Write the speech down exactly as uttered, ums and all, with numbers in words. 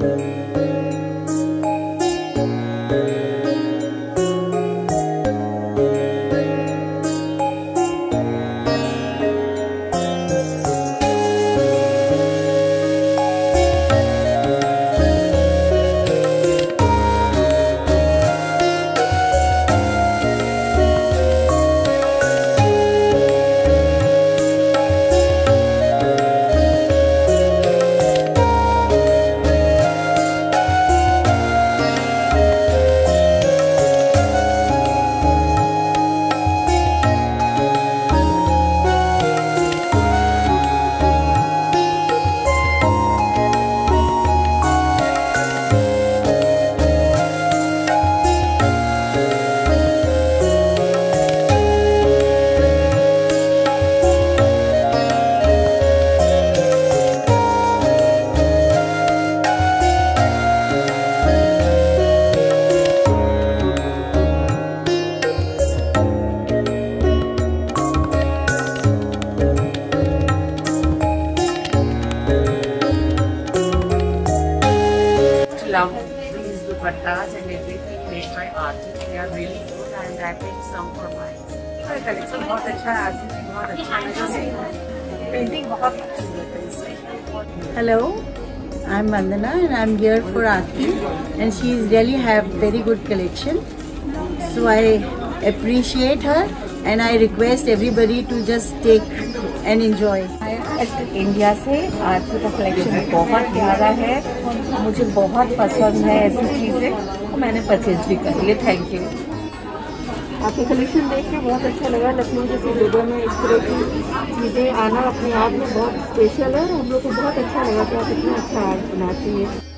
Love these dupattas and everything made by Aarti. They are really good and I picked some for mine. Collection बहुत अच्छा है, आरती जी बहुत अच्छा है, painting बहुत खूबसूरत है इसमें। Hello, I'm Vandana and I'm here for Aarti and she's really have very good collection. So I appreciate her and I request everybody to just take and enjoy. India से आरती का कलेक्शन बहुत प्यारा है, मुझे बहुत पसंद है ऐसी चीज़ें, तो मैंने परचेज भी कर ली है। Thank you. आपकी कलेक्शन देख के बहुत अच्छा लगा। लखनऊ जैसी जगह में इस तरह की चीज़ें आना अपने आप में बहुत स्पेशल है और हम लोग को बहुत अच्छा लगा कि आप इतना अच्छा आर्ट बनाती है।